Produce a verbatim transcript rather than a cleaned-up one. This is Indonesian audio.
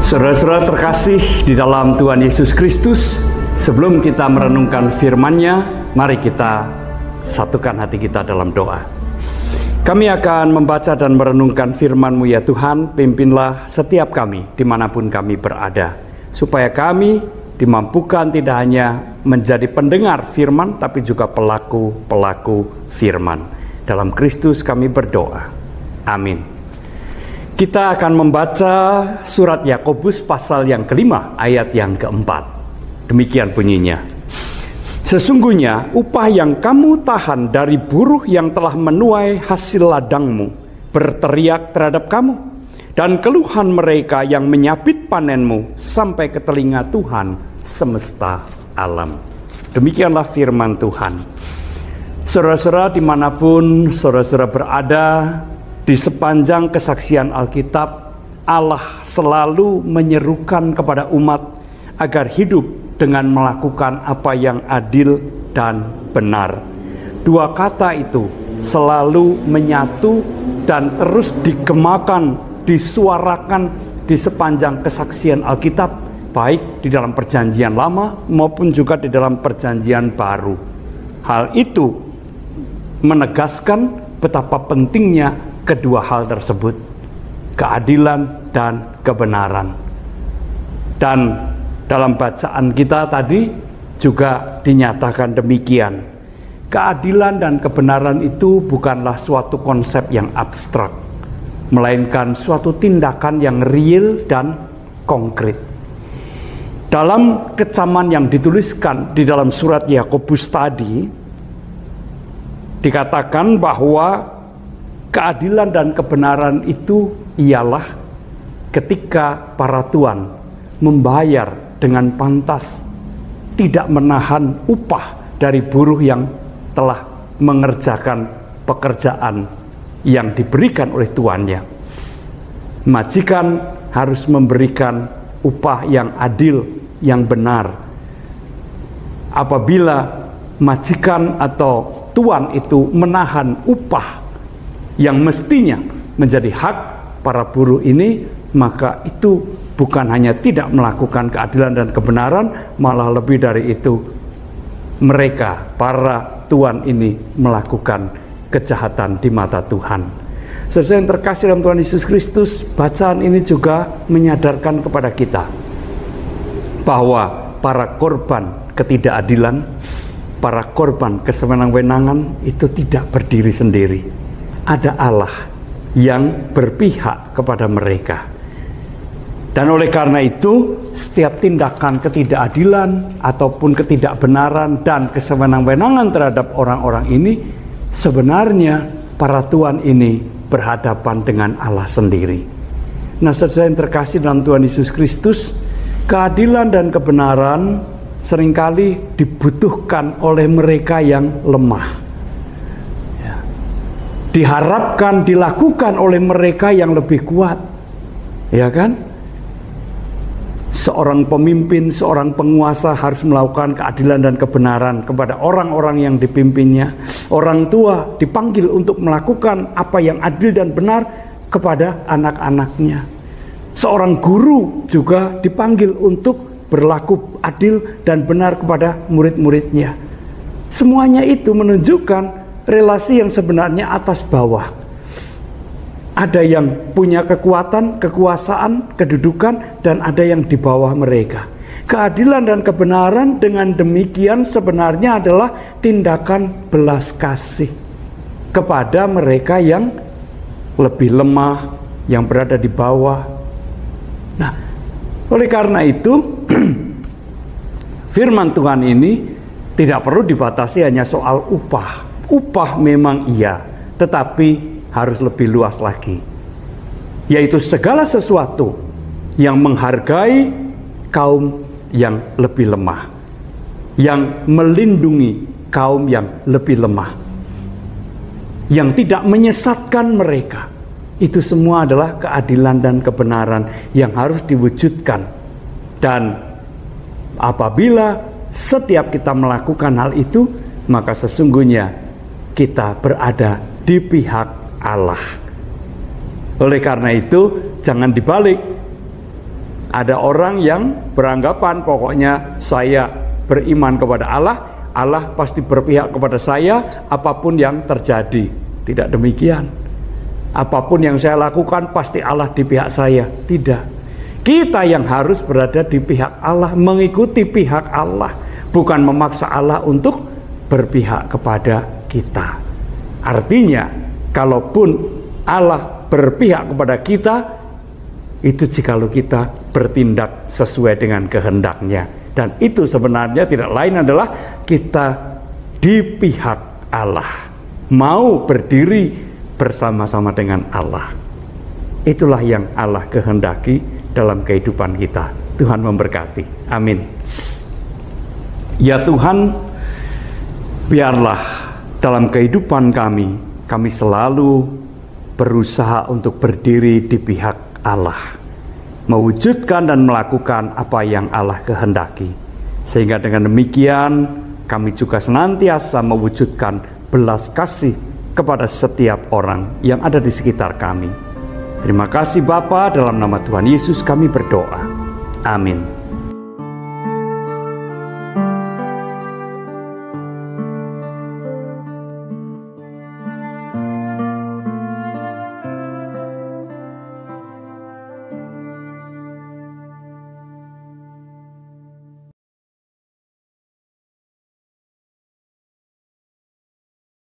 Saudara-saudara terkasih di dalam Tuhan Yesus Kristus, sebelum kita merenungkan firman-Nya, mari kita satukan hati kita dalam doa. Kami akan membaca dan merenungkan firman-Mu ya Tuhan, pimpinlah setiap kami dimanapun kami berada, supaya kami dimampukan tidak hanya menjadi pendengar firman, tapi juga pelaku-pelaku firman. Dalam Kristus kami berdoa. Amin. Kita akan membaca surat Yakobus pasal yang kelima, ayat yang keempat. Demikian bunyinya. Sesungguhnya upah yang kamu tahan dari buruh yang telah menuai hasil ladangmu berteriak terhadap kamu, dan keluhan mereka yang menyabit panenmu sampai ke telinga Tuhan semesta alam. Demikianlah firman Tuhan. Saudara-saudara dimanapun saudara-saudara berada, di sepanjang kesaksian Alkitab, Allah selalu menyerukan kepada umat agar hidup dengan melakukan apa yang adil dan benar. Dua kata itu selalu menyatu dan terus digemakan, disuarakan di sepanjang kesaksian Alkitab, baik di dalam perjanjian lama maupun juga di dalam perjanjian baru. Hal itu menegaskan betapa pentingnya kedua hal tersebut, keadilan dan kebenaran. Dan dalam bacaan kita tadi juga dinyatakan demikian. Keadilan dan kebenaran itu bukanlah suatu konsep yang abstrak, melainkan suatu tindakan yang real dan konkret. Dalam kecaman yang dituliskan di dalam surat Yakobus tadi, dikatakan bahwa keadilan dan kebenaran itu ialah ketika para tuan membayar dengan pantas, tidak menahan upah dari buruh yang telah mengerjakan pekerjaan yang diberikan oleh tuannya. Majikan harus memberikan upah yang adil, yang benar. Apabila majikan atau tuan itu menahan upah yang mestinya menjadi hak para buruh ini, maka itu bukan hanya tidak melakukan keadilan dan kebenaran, malah lebih dari itu, mereka, para tuan ini melakukan kejahatan di mata Tuhan. Saudara yang terkasih dalam Tuhan Yesus Kristus, bacaan ini juga menyadarkan kepada kita bahwa para korban ketidakadilan, para korban kesewenang-wenangan itu tidak berdiri sendiri. Ada Allah yang berpihak kepada mereka. Dan oleh karena itu, setiap tindakan ketidakadilan ataupun ketidakbenaran dan kesewenang-wenangan terhadap orang-orang ini, sebenarnya para tuan ini berhadapan dengan Allah sendiri. Nah, saudara yang terkasih dalam Tuhan Yesus Kristus, keadilan dan kebenaran seringkali dibutuhkan oleh mereka yang lemah. Diharapkan dilakukan oleh mereka yang lebih kuat, ya kan? Seorang pemimpin, seorang penguasa harus melakukan keadilan dan kebenaran kepada orang-orang yang dipimpinnya. Orang tua dipanggil untuk melakukan apa yang adil dan benar kepada anak-anaknya. Seorang guru juga dipanggil untuk berlaku adil dan benar kepada murid-muridnya. Semuanya itu menunjukkan relasi yang sebenarnya atas bawah. Ada yang punya kekuatan, kekuasaan, kedudukan, dan ada yang di bawah mereka. Keadilan dan kebenaran dengan demikian sebenarnya adalah tindakan belas kasih kepada mereka yang lebih lemah, yang berada di bawah. Nah, oleh karena itu firman Tuhan ini tidak perlu dibatasi hanya soal upah. Upah memang iya, tetapi harus lebih luas lagi, yaitu segala sesuatu yang menghargai kaum yang lebih lemah, yang melindungi kaum yang lebih lemah, yang tidak menyesatkan mereka. Itu semua adalah keadilan dan kebenaran yang harus diwujudkan. Dan apabila setiap kita melakukan hal itu, maka sesungguhnya kita berada di pihak Allah. Oleh karena itu, jangan dibalik. Ada orang yang beranggapan pokoknya saya beriman kepada Allah, Allah pasti berpihak kepada saya apapun yang terjadi. Tidak demikian. Apapun yang saya lakukan pasti Allah di pihak saya. Tidak. Kita yang harus berada di pihak Allah, mengikuti pihak Allah, bukan memaksa Allah untuk berpihak kepada kita. Artinya, kalaupun Allah berpihak kepada kita, itu jikalau kita bertindak sesuai dengan kehendaknya. Dan itu sebenarnya tidak lain adalah kita di pihak Allah, mau berdiri bersama-sama dengan Allah. Itulah yang Allah kehendaki dalam kehidupan kita. Tuhan memberkati. Amin. Ya Tuhan, biarlah dalam kehidupan kami, kami selalu berusaha untuk berdiri di pihak Allah, mewujudkan dan melakukan apa yang Allah kehendaki, sehingga dengan demikian kami juga senantiasa mewujudkan belas kasih kepada setiap orang yang ada di sekitar kami. Terima kasih Bapa, dalam nama Tuhan Yesus kami berdoa. Amin.